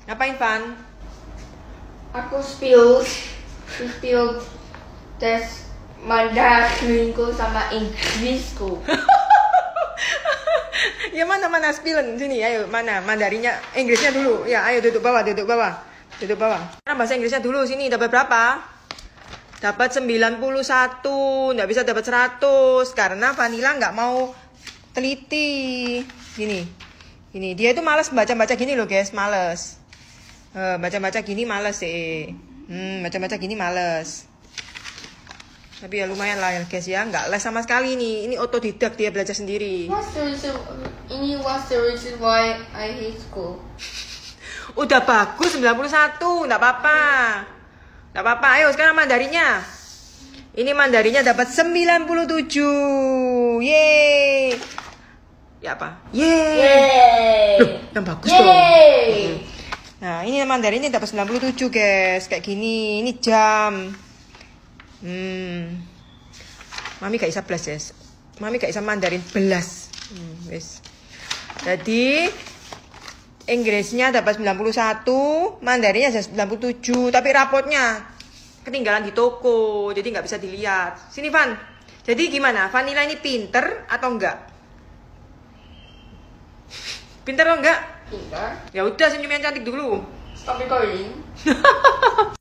Ngapain, Van? Aku spill tes Mandarinku sama Inggrisku. Ya mana spillen sini, ayo mana Mandarinya, Inggrisnya dulu. Ya, ayo duduk bawah. Sekarang bahasa Inggrisnya dulu, sini dapat berapa? Dapat 91, nggak bisa dapat 100 karena Vanilla nggak mau teliti. Gini, dia itu malas baca gini loh guys, males. Baca gini males sih. Baca gini males. Tapi ya lumayan lah ya guys ya, nggak les sama sekali nih. Ini otodidak, dia belajar sendiri. What's the reason why I hate school? Udah bagus 91, nggak apa-apa. Nggak apa-apa, ayo sekarang Mandarinya. Ini Mandarinya dapat 97. Yeay. Ya apa? Yeay. Loh, yang bagus dong. Nah, ini Mandarinnya dapat 97 guys. Kayak gini, ini jam. Mami gak bisa belas guys. Mami gak bisa Mandarin belas. Guys. Jadi Inggrisnya dapat 91, Mandarinnya 97, tapi rapotnya ketinggalan di toko, jadi nggak bisa dilihat. Sini Van. Jadi gimana? Vanilla ini pinter atau enggak? Pinter atau enggak? Pintar. Ya udah, senyum yang cantik dulu. Stop recording.